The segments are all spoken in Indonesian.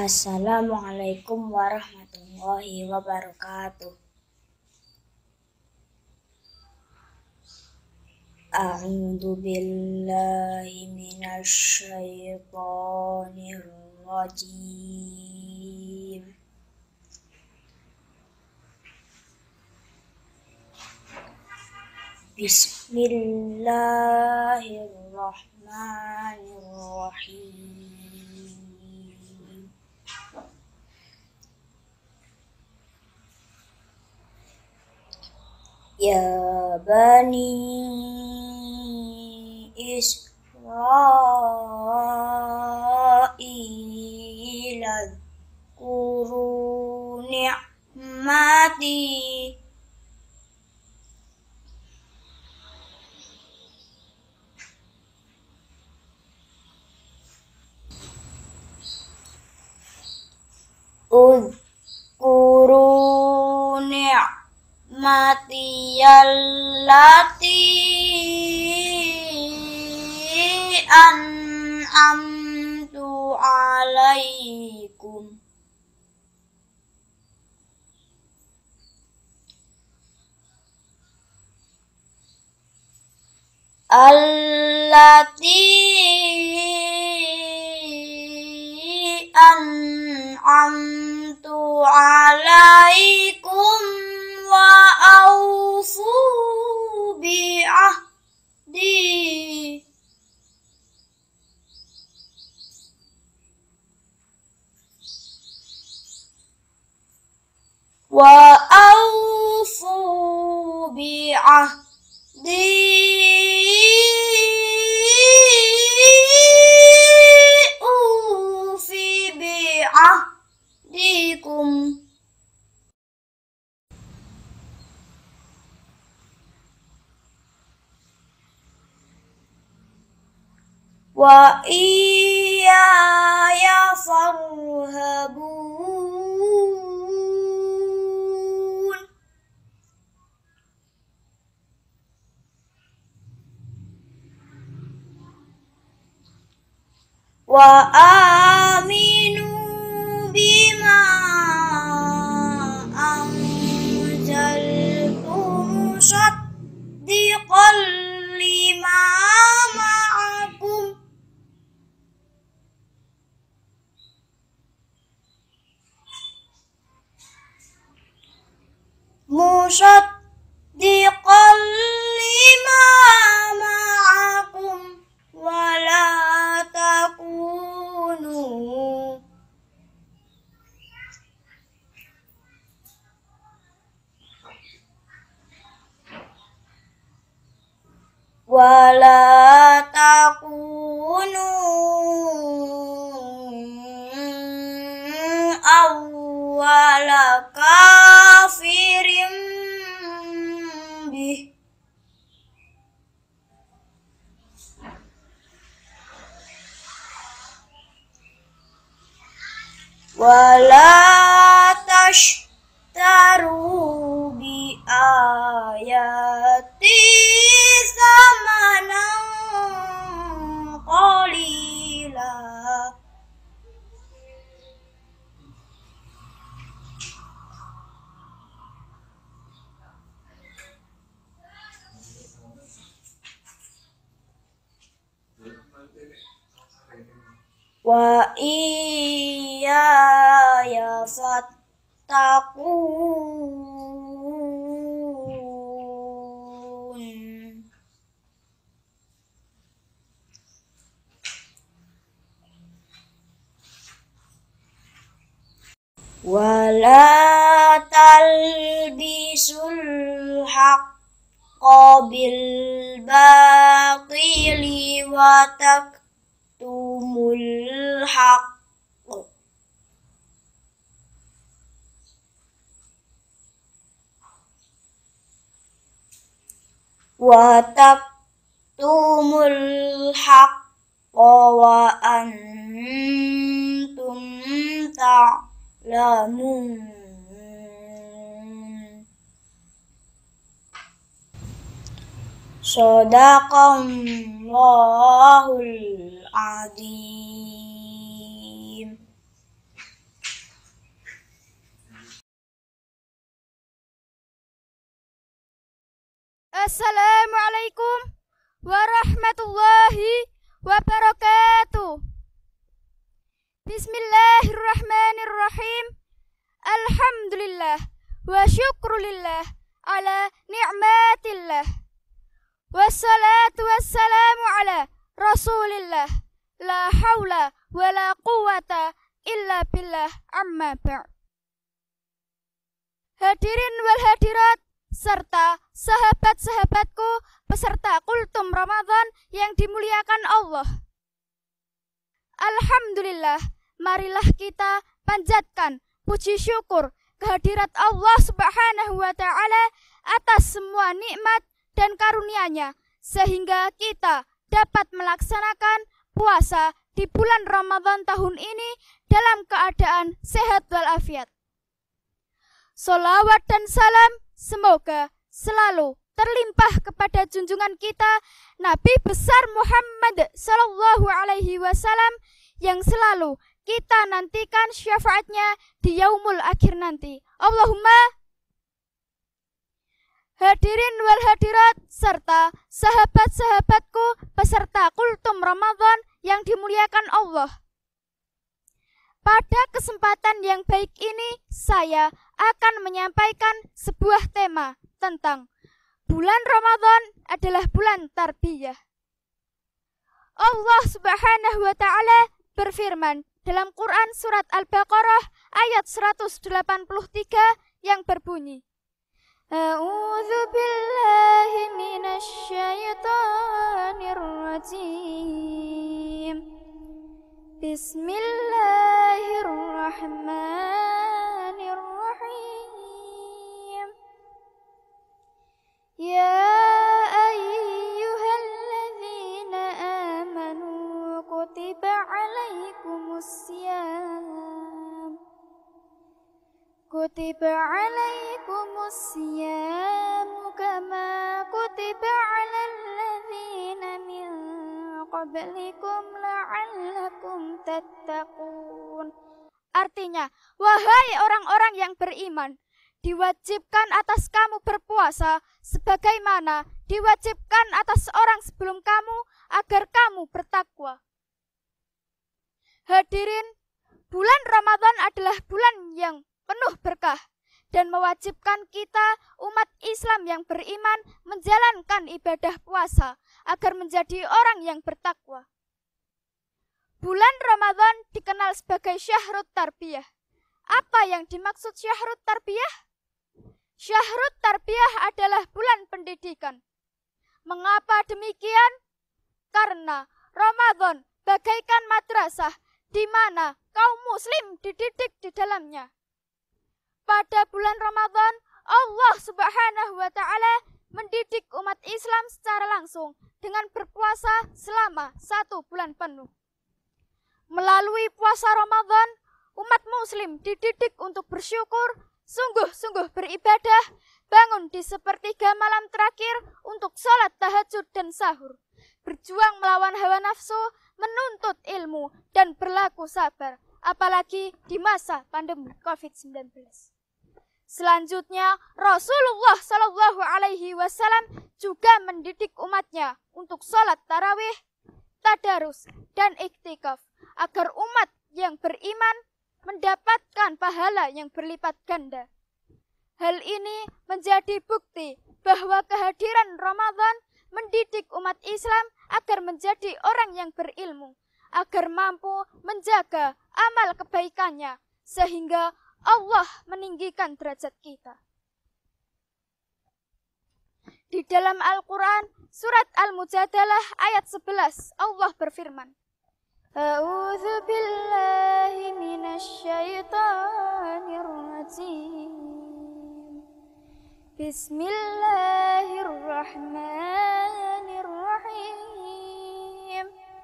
Assalamualaikum warahmatullahi wabarakatuh. A'udzu billahi minasy syaithanir rajim. Bismillahirrahmanirrahim. Ya bani Israil adhkuru ni'mati udhkuru ni'mati allati an'amtu alaikum an'amtu alaikum wa aufu bi'ahdi ufi bi'ahdikum wa iyaya farhabun. Wa aminu bima anzaltu musaddiqan lima ma'akum musaddiqan lima ma'akum wa la takunu awwala kafirin bih wala tashtaru bi ayati samanan qalila wa iyaya fattaqun. Wala talbisul haqqa bil batili wa taktumul haqq wa antum ta'lamun. Shadaqallahul azim. Assalamualaikum warahmatullahi wabarakatuh. Bismillahirrahmanirrahim. Alhamdulillah wa syukrulillah ala ni'matillah. Wassalatu wassalamu ala rasulillah. La hawla wa la quwata illa billah, amma ba'd. Hadirin wal hadirat serta sahabat-sahabatku peserta kultum Ramadan yang dimuliakan Allah. Alhamdulillah, marilah kita panjatkan puji syukur kehadirat Allah Subhanahu wa ta'ala atas semua nikmat dan karunia-Nya, sehingga kita dapat melaksanakan puasa di bulan Ramadan tahun ini dalam keadaan sehat walafiat. Sholawat dan salam semoga selalu terlimpah kepada junjungan kita Nabi besar Muhammad sallallahu alaihi wasallam yang selalu kita nantikan syafaatnya di yaumul akhir nanti. Allahumma. Hadirin wal hadirat serta sahabat-sahabatku peserta kultum Ramadan yang dimuliakan Allah. Pada kesempatan yang baik ini saya akan menyampaikan sebuah tema tentang bulan Ramadan adalah bulan tarbiyah. Allah Subhanahu wa ta'ala berfirman dalam Quran surat Al-Baqarah ayat 183 yang berbunyi, A'udzu billahi minasy syaithanir rajim. Bismillahirrahmanirrahim. Ya ayyuhalladzina amanu kutiba alaikumusiyam kama kutiba alal ladzina min qablikum la'allakum tattaqun. Artinya, wahai orang-orang yang beriman, diwajibkan atas kamu berpuasa sebagaimana diwajibkan atas orang sebelum kamu agar kamu bertakwa. Hadirin, bulan Ramadan adalah bulan yang penuh berkah dan mewajibkan kita umat Islam yang beriman menjalankan ibadah puasa agar menjadi orang yang bertakwa. Bulan Ramadan dikenal sebagai Syahrut Tarbiyah. Apa yang dimaksud Syahrut Tarbiyah? Syahrut Tarbiyah adalah bulan pendidikan. Mengapa demikian? Karena Ramadan bagaikan madrasah di mana kaum muslim dididik di dalamnya. Pada bulan Ramadan, Allah Subhanahu wa ta'ala mendidik umat Islam secara langsung dengan berpuasa selama 1 bulan penuh. Melalui puasa Ramadan, umat muslim dididik untuk bersyukur, sungguh-sungguh beribadah, bangun di sepertiga malam terakhir untuk sholat tahajud dan sahur, berjuang melawan hawa nafsu, menuntut ilmu, dan berlaku sabar, apalagi di masa pandemi COVID-19. Selanjutnya, Rasulullah Shallallahu Alaihi Wasallam juga mendidik umatnya untuk sholat tarawih, tadarus, dan iktikaf agar umat yang beriman mendapatkan pahala yang berlipat ganda. Hal ini menjadi bukti bahwa kehadiran Ramadan mendidik umat Islam agar menjadi orang yang berilmu, agar mampu menjaga amal kebaikannya, sehingga Allah meninggikan derajat kita. Di dalam Al-Quran, surat Al-Mujadalah ayat 11, Allah berfirman, A'udzu billahi minasy syaithanir rajim. Bismillahirrahmanirrahim.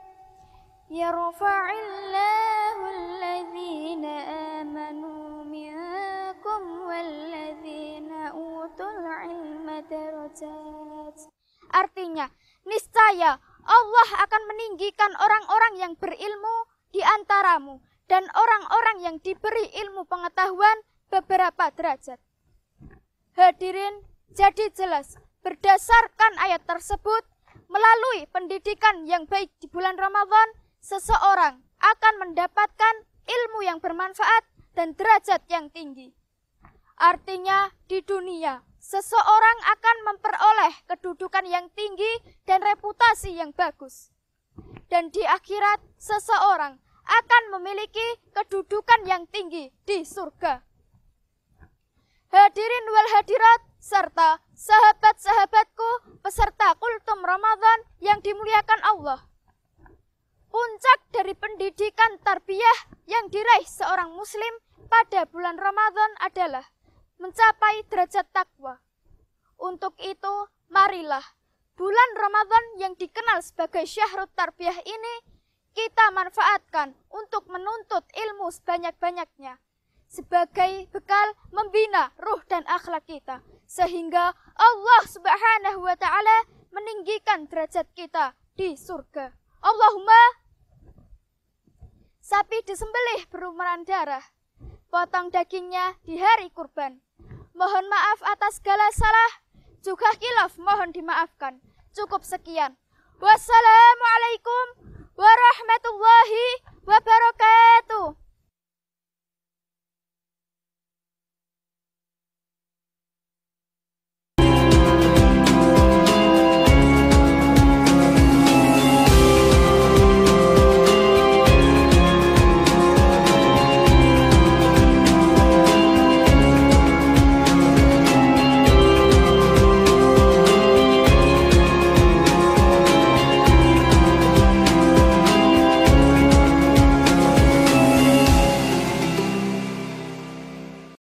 Yarfa'illahu alladhina amanu minkum walladzina utul ilma darajat. Artinya, niscaya Allah akan meninggikan orang-orang yang berilmu di antaramu dan orang-orang yang diberi ilmu pengetahuan beberapa derajat. Hadirin, jadi jelas Berdasarkan ayat tersebut, melalui pendidikan yang baik di bulan Ramadan, seseorang akan mendapatkan ilmu yang bermanfaat dan derajat yang tinggi. Artinya, di dunia, seseorang akan memperoleh kedudukan yang tinggi dan reputasi yang bagus. Dan di akhirat, seseorang akan memiliki kedudukan yang tinggi di surga. Hadirin wal hadirat, serta sahabat-sahabatku peserta kultum Ramadan yang dimuliakan Allah. Puncak dari pendidikan tarbiyah yang diraih seorang muslim pada bulan Ramadan adalah mencapai derajat takwa. Untuk itu, marilah bulan Ramadan yang dikenal sebagai syahrut tarbiyah ini kita manfaatkan untuk menuntut ilmu sebanyak-banyaknya sebagai bekal membina ruh dan akhlak kita, sehingga Allah Subhanahu wa ta'ala meninggikan derajat kita di surga. Allahumma. Sapi disembelih berumuran darah, potong dagingnya di hari kurban. Mohon maaf atas segala salah, juga khilaf mohon dimaafkan. Cukup sekian. Wassalamualaikum warahmatullahi wabarakatuh.